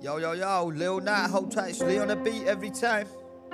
Yo, yo, yo, Lil Nat, hold tight, it's Lee on the beat every time.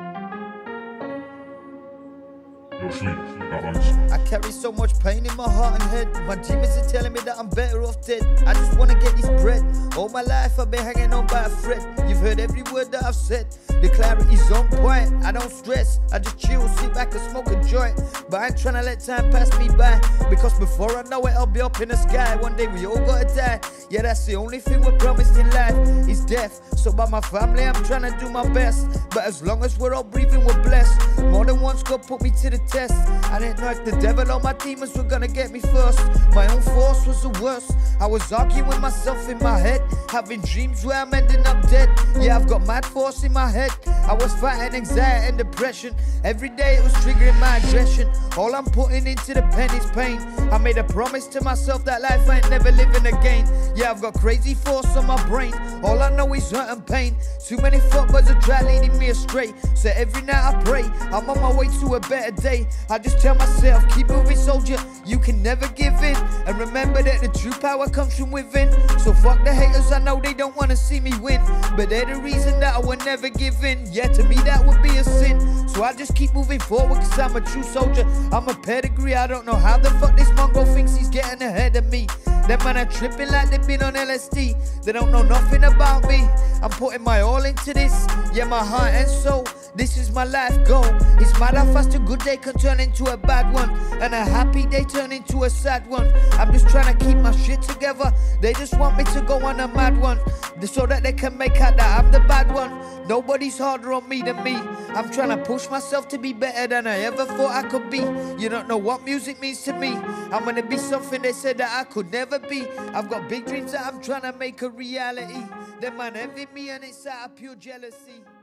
Yo, sleep, that one's. I carry so much pain in my heart and head. My demons are telling me that I'm better off dead. I just wanna get this bread. All my life I've been hanging on by a thread. You've heard every word that I've said. The clarity's on point, I don't stress. I just chill, sit back and smoke a joint. But I ain't tryna let time pass me by, because before I know it, I'll be up in the sky. One day we all gotta die. Yeah, that's the only thing we're promised in life, is death. So by my family, I'm tryna do my best. But as long as we're all breathing, we're blessed. More than once God put me to the test. I didn't know if the devil or my demons were gonna get me first. My own force was the worst. I was arguing with myself in my head, having dreams where I'm ending up dead. Yeah, I've got mad force in my head. I was fighting anxiety and depression. Every day it was triggering my aggression. All I'm putting into the pen is pain. I made a promise to myself that life I ain't never living again. Yeah, I've got crazy force on my brain. All I know is hurt and pain. Too many fuckers are trying leading me astray. So every night I pray, I'm on my way to a better day. I just tell myself, keep moving soldier, you can never give in. And remember that the true power comes from within. So fuck the haters, I know they don't wanna see me win, but they're the reason that I will never give in. Yeah, to me that would be a sin. So I just keep moving forward, cause I'm a true soldier. I'm a pedigree, I don't know how the fuck this mongrel thinks he's getting ahead of me. Them man are tripping like they've been on LSD. They don't know nothing about me. I'm putting my all into this. Yeah, my heart and soul, this is my life goal. It's mad how fast a good day can turn into a bad one, and a happy day turn into a sad one. I'm just trying to keep my shit together. They just want me to go on a mad one, so that they can make out that I'm the bad one. Nobody's harder on me than me. I'm trying to push myself to be better than I ever thought I could be. You don't know what music means to me. I'm gonna be something they said that I could never be. I've got big dreams that I'm trying to make a reality. Them man envy me and it's out of pure jealousy.